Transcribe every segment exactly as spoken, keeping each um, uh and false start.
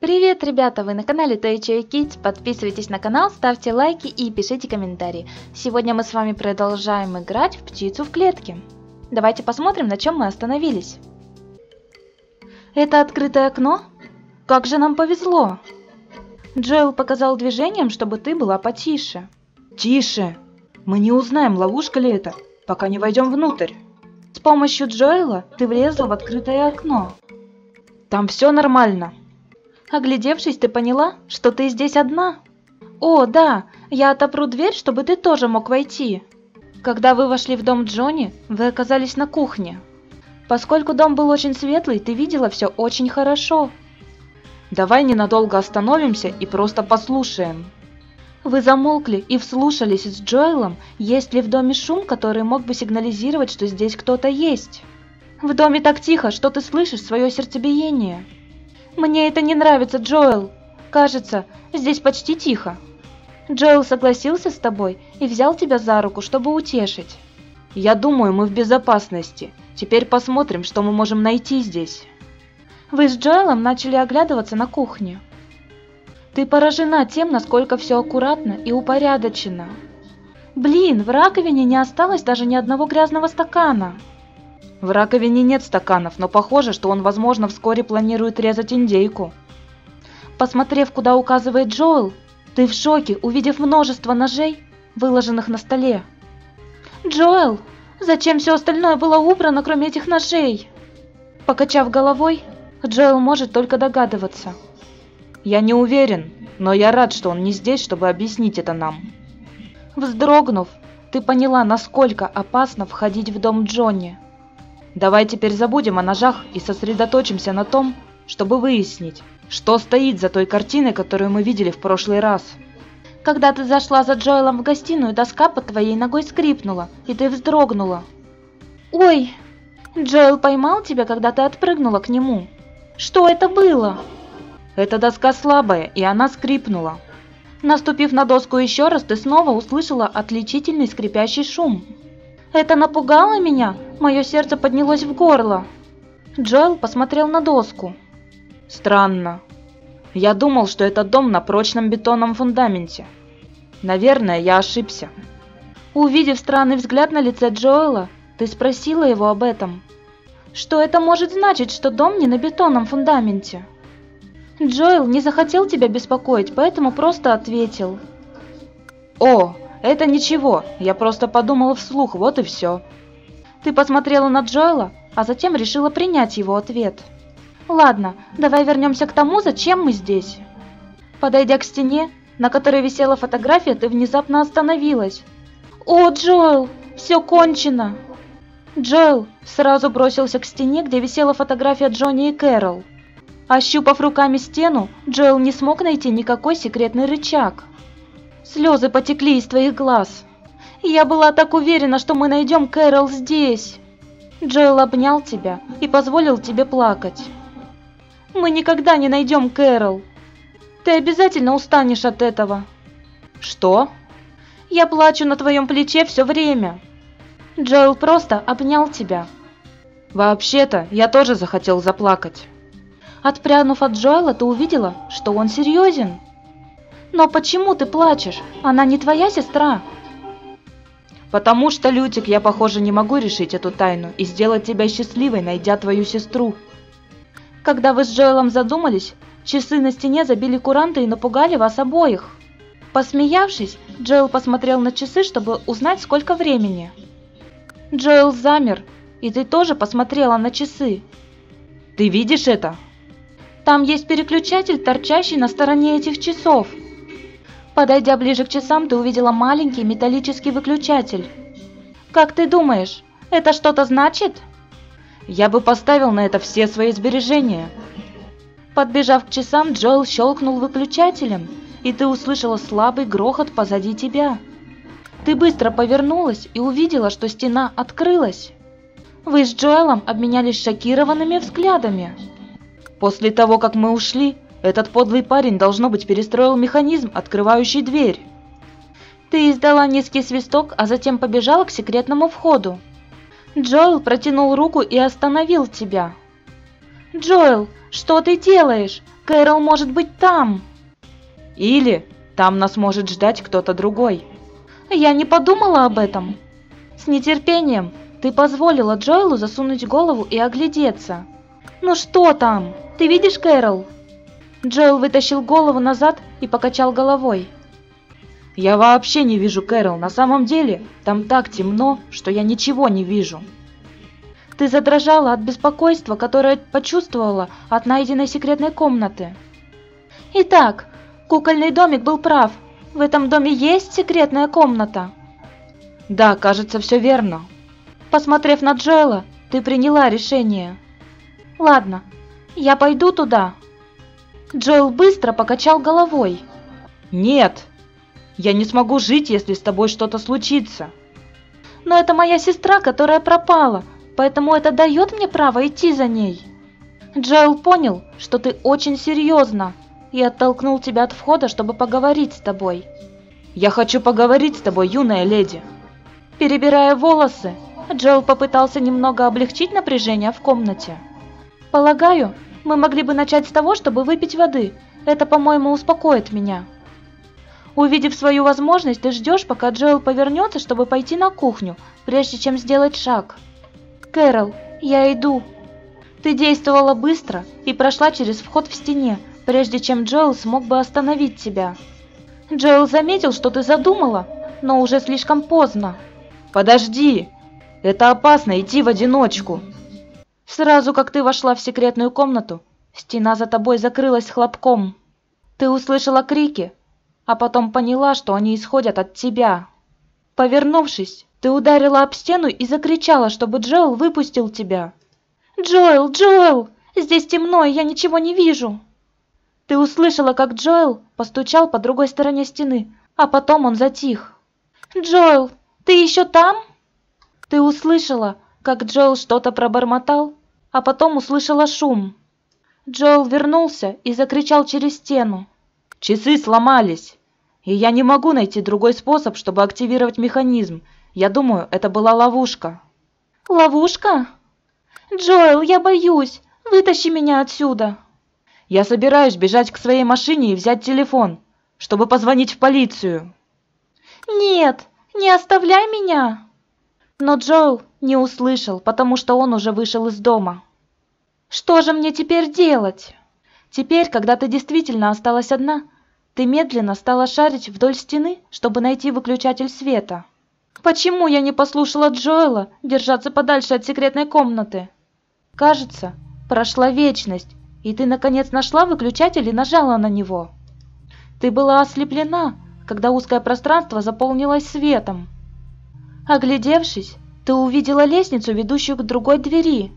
Привет, ребята! Вы на канале Toy Kids. Подписывайтесь на канал, ставьте лайки и пишите комментарии. Сегодня мы с вами продолжаем играть в птицу в клетке. Давайте посмотрим, на чем мы остановились. Это открытое окно? Как же нам повезло! Джоэл показал движением, чтобы ты была потише. Тише! Мы не узнаем, ловушка ли это, пока не войдем внутрь. С помощью Джоэла ты влезла в открытое окно. Там все нормально. Оглядевшись, ты поняла, что ты здесь одна? О, да, я отопру дверь, чтобы ты тоже мог войти. Когда вы вошли в дом Джонни, вы оказались на кухне. Поскольку дом был очень светлый, ты видела все очень хорошо. Давай ненадолго остановимся и просто послушаем. Вы замолкли и вслушались с Джоэлом, есть ли в доме шум, который мог бы сигнализировать, что здесь кто-то есть. В доме так тихо, что ты слышишь свое сердцебиение. Мне это не нравится, Джоэл. Кажется, здесь почти тихо. Джоэл согласился с тобой и взял тебя за руку, чтобы утешить. Я думаю, мы в безопасности. Теперь посмотрим, что мы можем найти здесь. Вы с Джоэлом начали оглядываться на кухне. Ты поражена тем, насколько все аккуратно и упорядочено. Блин, в раковине не осталось даже ни одного грязного стакана. В раковине нет стаканов, но похоже, что он, возможно, вскоре планирует резать индейку. Посмотрев, куда указывает Джоэл, ты в шоке, увидев множество ножей, выложенных на столе. Джоэл, зачем все остальное было убрано, кроме этих ножей? Покачав головой, Джоэл может только догадываться. Я не уверен, но я рад, что он не здесь, чтобы объяснить это нам. Вздрогнув, ты поняла, насколько опасно входить в дом Джонни. Давай теперь забудем о ножах и сосредоточимся на том, чтобы выяснить, что стоит за той картиной, которую мы видели в прошлый раз. Когда ты зашла за Джоэлом в гостиную, доска под твоей ногой скрипнула, и ты вздрогнула. Ой, Джоэл поймал тебя, когда ты отпрыгнула к нему. Что это было? Эта доска слабая, и она скрипнула. Наступив на доску еще раз, ты снова услышала отличительный скрипящий шум. Это напугало меня, мое сердце поднялось в горло. Джоэл посмотрел на доску. Странно. Я думал, что это дом на прочном бетонном фундаменте. Наверное, я ошибся. Увидев странный взгляд на лице Джоэла, ты спросила его об этом. Что это может значить, что дом не на бетонном фундаменте? Джоэл не захотел тебя беспокоить, поэтому просто ответил. О, это ничего, я просто подумала вслух, вот и все. Ты посмотрела на Джоэла, а затем решила принять его ответ. Ладно, давай вернемся к тому, зачем мы здесь. Подойдя к стене, на которой висела фотография, ты внезапно остановилась. О, Джоэл, все кончено. Джоэл сразу бросился к стене, где висела фотография Джонни и Кэрол. Ощупав руками стену, Джоэл не смог найти никакой секретный рычаг. Слезы потекли из твоих глаз. Я была так уверена, что мы найдем Кэрол здесь. Джоэл обнял тебя и позволил тебе плакать. Мы никогда не найдем Кэрол. Ты обязательно устанешь от этого. Что? Я плачу на твоем плече все время. Джоэл просто обнял тебя. Вообще-то, я тоже захотел заплакать. Отпрянув от Джоэла, ты увидела, что он серьезен. Но почему ты плачешь? Она не твоя сестра. Потому что, Лютик, я, похоже, не могу решить эту тайну и сделать тебя счастливой, найдя твою сестру. Когда вы с Джоэлом задумались, часы на стене забили куранты и напугали вас обоих. Посмеявшись, Джоэл посмотрел на часы, чтобы узнать, сколько времени. Джоэл замер, и ты тоже посмотрела на часы. Ты видишь это? Там есть переключатель, торчащий на стороне этих часов. Подойдя ближе к часам, ты увидела маленький металлический выключатель. Как ты думаешь, это что-то значит? Я бы поставил на это все свои сбережения. Подбежав к часам, Джоэл щелкнул выключателем, и ты услышала слабый грохот позади тебя. Ты быстро повернулась и увидела, что стена открылась. Вы с Джоэлом обменялись шокированными взглядами. После того, как мы ушли, этот подлый парень, должно быть, перестроил механизм, открывающий дверь. Ты издала низкий свисток, а затем побежала к секретному входу. Джоэл протянул руку и остановил тебя. «Джоэл, что ты делаешь? Кэрол может быть там. Или там нас может ждать кто-то другой. Я не подумала об этом. С нетерпением ты позволила Джоэлу засунуть голову и оглядеться. Ну что там? Ты видишь Кэрол? Джоэл вытащил голову назад и покачал головой. Я вообще не вижу Кэрол. На самом деле, там так темно, что я ничего не вижу. Ты задрожала от беспокойства, которое почувствовала от найденной секретной комнаты. Итак, кукольный домик был прав. В этом доме есть секретная комната. Да, кажется, все верно. Посмотрев на Джоэла, ты приняла решение. Ладно, я пойду туда. Джоэл быстро покачал головой. Нет, я не смогу жить, если с тобой что-то случится. Но это моя сестра, которая пропала, поэтому это дает мне право идти за ней. Джоэл понял, что ты очень серьезно, и оттолкнул тебя от входа, чтобы поговорить с тобой. Я хочу поговорить с тобой, юная леди. Перебирая волосы, Джоэл попытался немного облегчить напряжение в комнате. Полагаю, мы могли бы начать с того, чтобы выпить воды. Это, по-моему, успокоит меня. Увидев свою возможность, ты ждешь, пока Джоэл повернется, чтобы пойти на кухню, прежде чем сделать шаг. Кэрол, я иду. Ты действовала быстро и прошла через вход в стене, прежде чем Джоэл смог бы остановить тебя. Джоэл заметил, что ты задумала, но уже слишком поздно. Подожди! Это опасно идти в одиночку. Сразу как ты вошла в секретную комнату, стена за тобой закрылась хлопком. Ты услышала крики, а потом поняла, что они исходят от тебя. Повернувшись, ты ударила об стену и закричала, чтобы Джоэл выпустил тебя. «Джоэл, Джоэл! Здесь темно, и я ничего не вижу!» Ты услышала, как Джоэл постучал по другой стороне стены, а потом он затих. «Джоэл, ты еще там?» Ты услышала, как Джоэл что-то пробормотал, а потом услышала шум. Джоэл вернулся и закричал через стену. Часы сломались, и я не могу найти другой способ, чтобы активировать механизм. Я думаю, это была ловушка. Ловушка? Джоэл, я боюсь. Вытащи меня отсюда. Я собираюсь бежать к своей машине и взять телефон, чтобы позвонить в полицию. Нет, не оставляй меня. Но Джоэл не услышал, потому что он уже вышел из дома. Что же мне теперь делать? Теперь, когда ты действительно осталась одна, ты медленно стала шарить вдоль стены, чтобы найти выключатель света. Почему я не послушала Джоэла держаться подальше от секретной комнаты? Кажется, прошла вечность, и ты наконец нашла выключатель и нажала на него. Ты была ослеплена, когда узкое пространство заполнилось светом. Оглядевшись, ты увидела лестницу, ведущую к другой двери.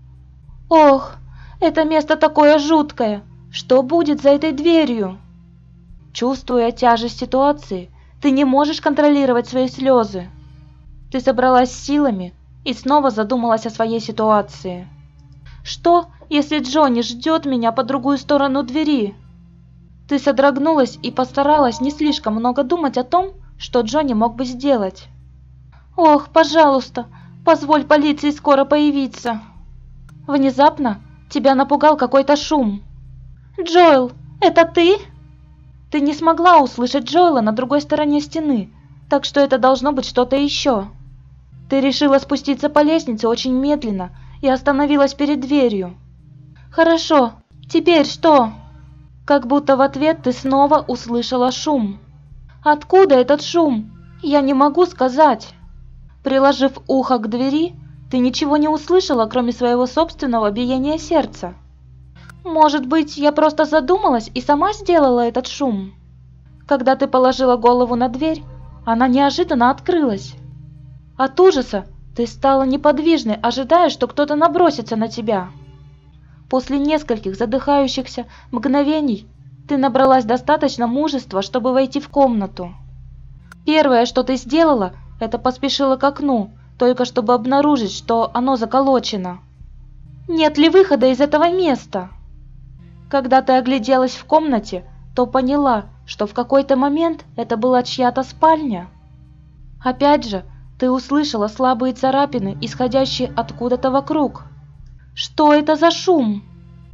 Ох, это место такое жуткое! Что будет за этой дверью? Чувствуя тяжесть ситуации, ты не можешь контролировать свои слезы. Ты собралась с силами и снова задумалась о своей ситуации. Что, если Джонни ждет меня по другую сторону двери? Ты содрогнулась и постаралась не слишком много думать о том, что Джонни мог бы сделать. Ох, пожалуйста, позволь полиции скоро появиться. Внезапно тебя напугал какой-то шум. Джоэл, это ты? Ты не смогла услышать Джоэла на другой стороне стены, так что это должно быть что-то еще. Ты решила спуститься по лестнице очень медленно и остановилась перед дверью. Хорошо, теперь что? Как будто в ответ ты снова услышала шум. Откуда этот шум? Я не могу сказать. Приложив ухо к двери, ты ничего не услышала, кроме своего собственного биения сердца. Может быть, я просто задумалась и сама сделала этот шум? Когда ты положила голову на дверь, она неожиданно открылась. От ужаса ты стала неподвижной, ожидая, что кто-то набросится на тебя. После нескольких задыхающихся мгновений ты набралась достаточно мужества, чтобы войти в комнату. Первое, что ты сделала, это поспешила к окну, только чтобы обнаружить, что оно заколочено. Нет ли выхода из этого места? Когда ты огляделась в комнате, то поняла, что в какой-то момент это была чья-то спальня. Опять же, ты услышала слабые царапины, исходящие откуда-то вокруг. Что это за шум?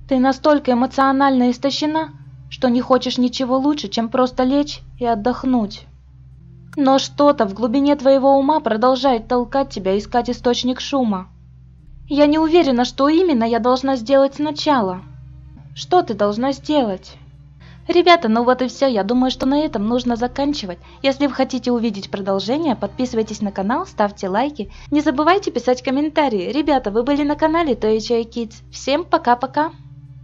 Ты настолько эмоционально истощена, что не хочешь ничего лучше, чем просто лечь и отдохнуть. Но что-то в глубине твоего ума продолжает толкать тебя искать источник шума. Я не уверена, что именно я должна сделать сначала. Что ты должна сделать? Ребята, ну вот и все. Я думаю, что на этом нужно заканчивать. Если вы хотите увидеть продолжение, подписывайтесь на канал, ставьте лайки. Не забывайте писать комментарии. Ребята, вы были на канале той эйч эй Kids. Всем пока-пока!